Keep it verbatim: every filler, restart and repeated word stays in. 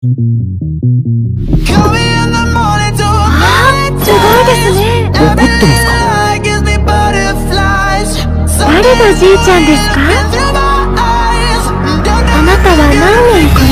あー、すごいですね。 怒ってますか？ 誰のじいちゃんですか？あなたは何年か